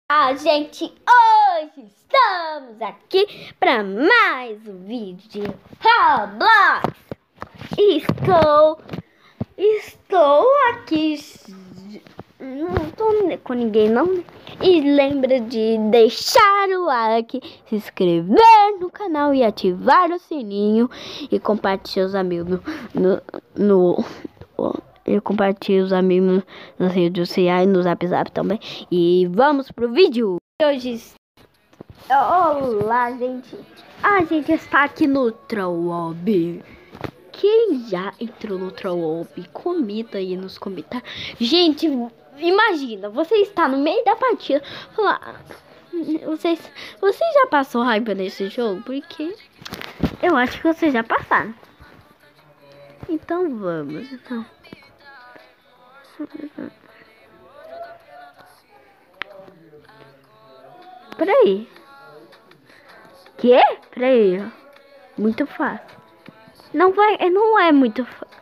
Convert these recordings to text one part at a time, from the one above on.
Gente, hoje estamos aqui para mais um vídeo de Roblox. Estou aqui, não tô com ninguém não, né? E lembra de deixar o like, se inscrever no canal e ativar o sininho e compartilhar os amigos eu compartilho os amigos nas redes sociais, no Zap Zap também. E vamos pro vídeo. Hoje... Olá, gente. A gente está aqui no Trollwob. Quem já entrou no Trollwob, comenta aí nos comentários. Gente, imagina, você está no meio da partida. Falar, você já passou raiva nesse jogo? Porque eu acho que vocês já passaram. Então vamos, então. Peraí. Quê? Peraí. Muito fácil. Não é muito fácil.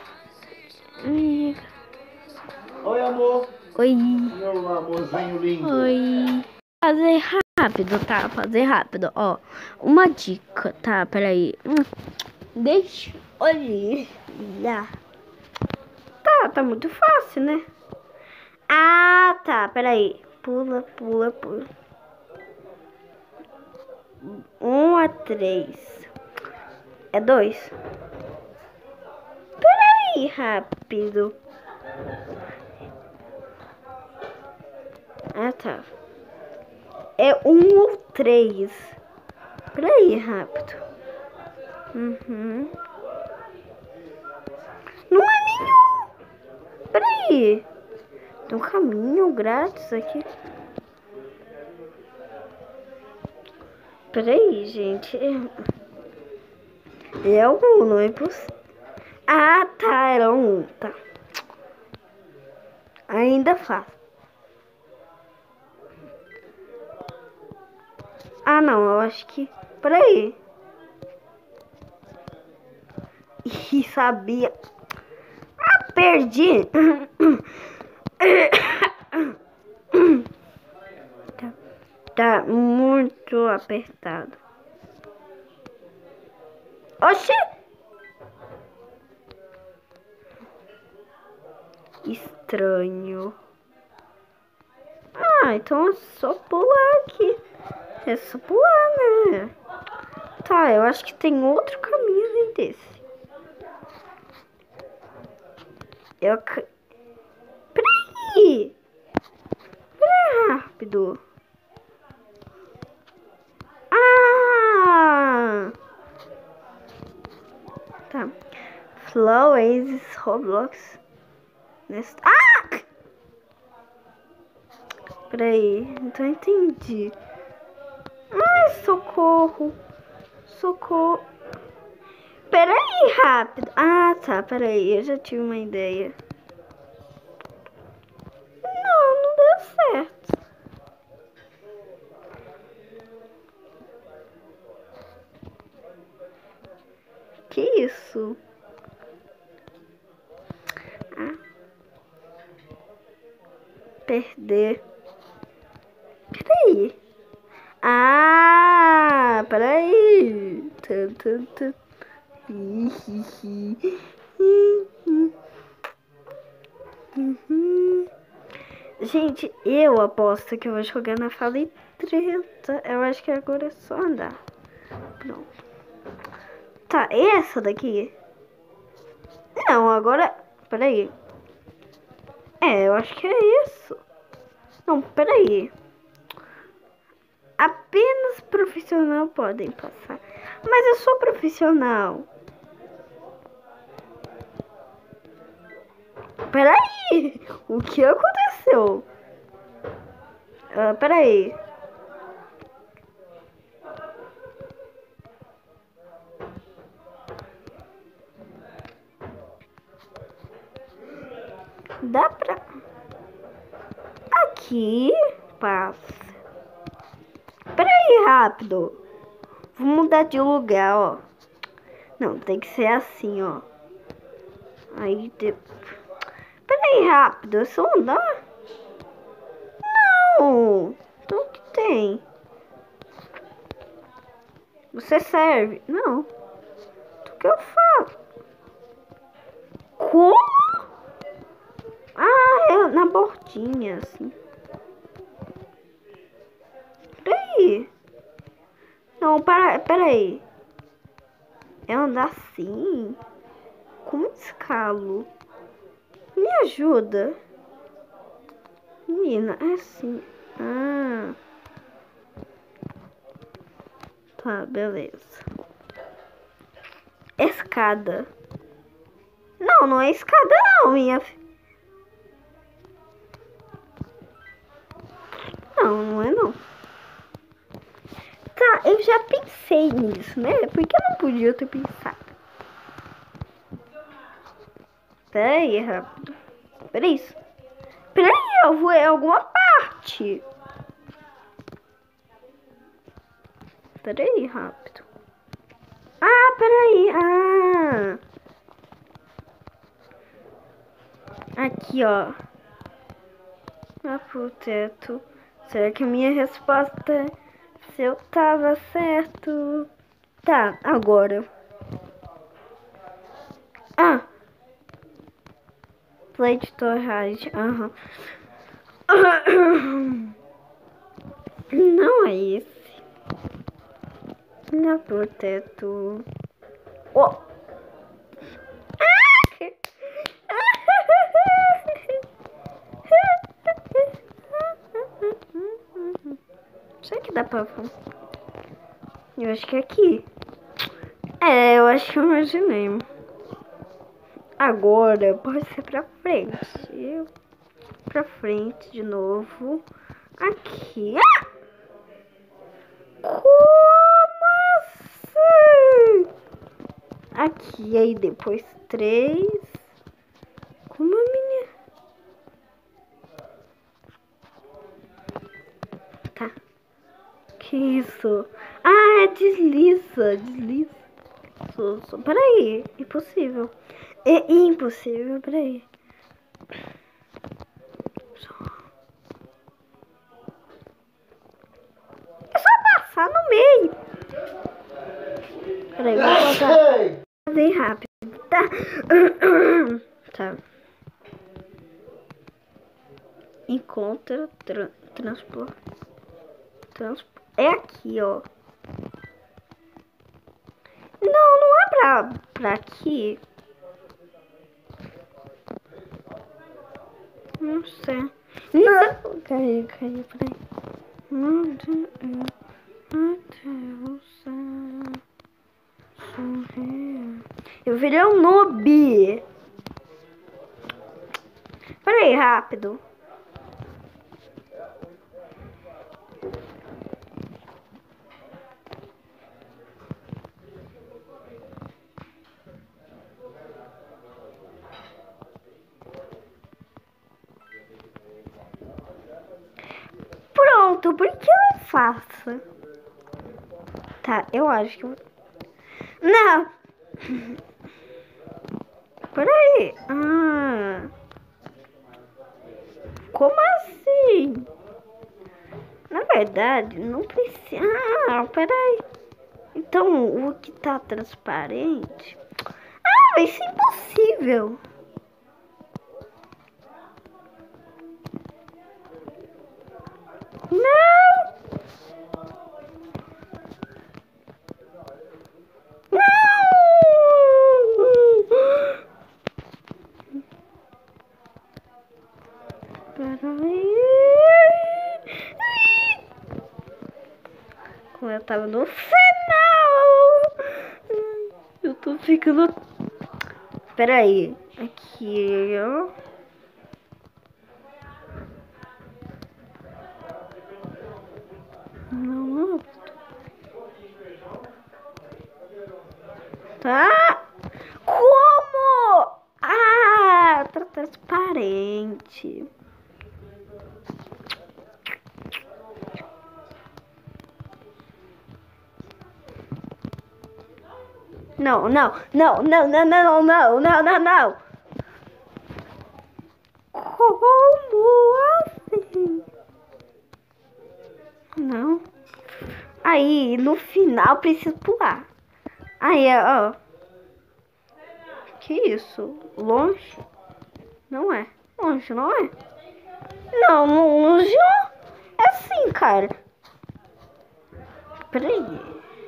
Oi, amor. Oi. Meu amorzinho lindo. Oi. Fazer rápido, tá? Fazer rápido. Ó, uma dica, tá? Peraí. Deixa eu olhar. Tá muito fácil, né? Ah, tá. Peraí. Pula. 1 a 3. É 2. Peraí, rápido. Ah, tá. É 1 ou 3. Peraí, rápido. Não é nenhum. Peraí. Tem um caminho grátis aqui. Peraí, gente. É algum, não é possível. Ah, tá. Era um. Tá. Ainda faço. Ah, não. Eu acho que... Peraí. Ih, sabia. Ah, perdi. Tá muito apertado. Oxi! Estranho. Ah, então é só pular aqui. É só pular, né? Tá, eu acho que tem outro caminho além desse. Peraí! Peraí, rápido. Ah! Tá. Flow, Oasis, Roblox. Ah! Peraí, então entendi. Ai, socorro. Socorro. Peraí, rápido. Ah, tá, peraí, eu já tive uma ideia. Não deu certo. Que isso? Ah. Perder. Peraí. Ah, peraí. Gente, eu aposto que eu vou jogar na fase 30. Eu acho que agora é só andar. Pronto. Tá, essa daqui? Não, agora... Peraí. Eu acho que é isso. Não, peraí. Apenas profissional podem passar. Mas eu sou profissional. Peraí. O que aconteceu? Peraí. Dá pra... Aqui. Passa. Peraí, rápido. Vou mudar de lugar, ó. Não, tem que ser assim, ó. Aí, peraí, rápido. É só andar? Não. O que tem? Você serve? Não. O que eu faço? Como? Ah, é na bordinha, assim. Peraí. Não, peraí. É andar assim? Como escalo? Me ajuda. Menina, é assim. Ah. Tá, beleza. Escada. Não, não é escada não, minha filha. Não, não é não. Tá, eu já pensei nisso, né? Porque eu não podia ter pensado. Peraí, rápido. Peraí. Peraí, eu vou em alguma parte. Peraí, rápido. Ah, peraí. Ah. Aqui, ó. Ah, pro teto. Será que a minha resposta é se eu tava certo? Tá, agora. Ah. Play de torragem. Aham. Não é esse. Não é pro teto. Oh. Será que dá pra... Eu acho que é aqui. É, eu acho que eu imaginei. Agora pode ser pra frente. Pra frente de novo. Aqui. Ah! Como assim? Aqui, aí depois 3. Como a menina... Tá. Que isso? Ah, é desliza. Desliza. Peraí. Impossível. É impossível. Peraí. É só passar no meio. Peraí, vou passar bem rápido. Tá. Tá. Encontra transporte. É aqui, ó. Não, não é pra aqui. Não sei. Não. Caiu, peraí. Eu virei um noob. Peraí, rápido. Pronto, por que eu faço? Tá, eu acho que eu... Não! Peraí. Ah. Como assim? Na verdade, não precisa... Ah, peraí. Então, o que tá transparente... Ah, isso é impossível. Não! Como eu tava no final. Eu tô ficando... Peraí. Aqui, ó. Não. Tá? Como? Ah, tá transparente. Não. Como assim? Não. Aí, no final, preciso pular. Aí, ó. Que isso? Longe? Não é. Longe, não é? Não, longe é assim, cara. Peraí.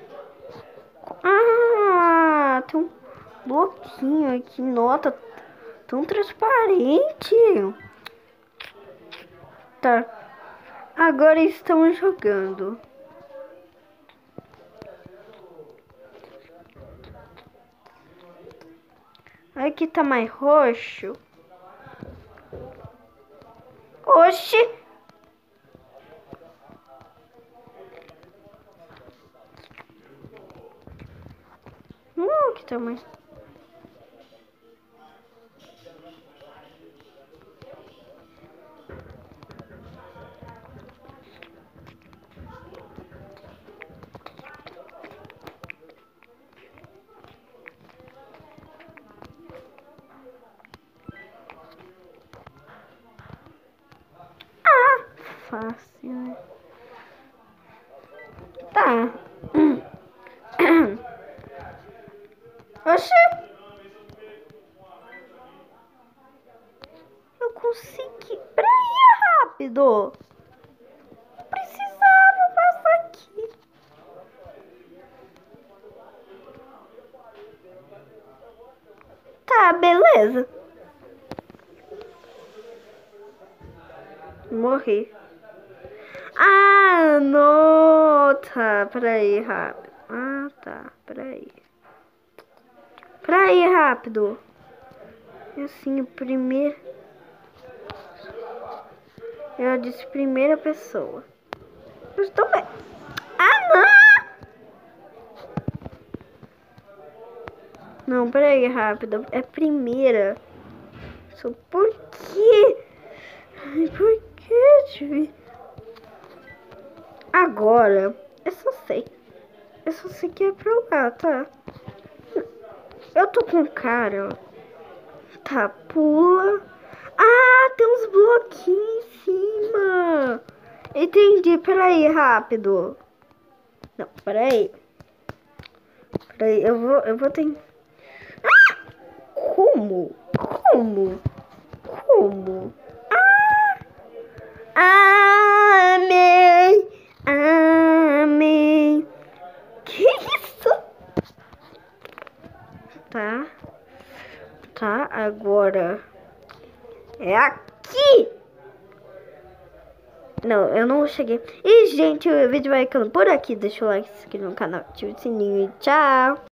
Ah, tem um bloquinho aqui. Nota tão transparente. Tá. Agora estamos jogando. Aqui tá mais roxo. Oxi! Aqui tá mais... Fácil, né? Tá. Oxi! Eu consegui. Peraí, rápido. Precisava passar aqui. Tá, beleza. Morri. Ah, nota. Peraí, rápido. Ah, tá. Peraí. Peraí, rápido. E assim, primeiro... Eu disse primeira pessoa. Eu estou bem. Ah, não! Não, peraí, rápido. É primeira. Só por quê? Por quê, Agora, eu só sei. Eu só sei que é pra lá, tá? Eu tô com cara, ó. Tá, pula. Ah, tem uns bloquinhos em cima. Entendi, peraí, rápido. Não, peraí. Peraí, eu vou tentar. Ah! Como? Amém. Amém. Que isso? Tá. Tá, agora é aqui. Não, eu não cheguei. E, gente, o vídeo vai ficando por aqui. Deixa o like, se inscreva no canal, ativa o sininho e tchau.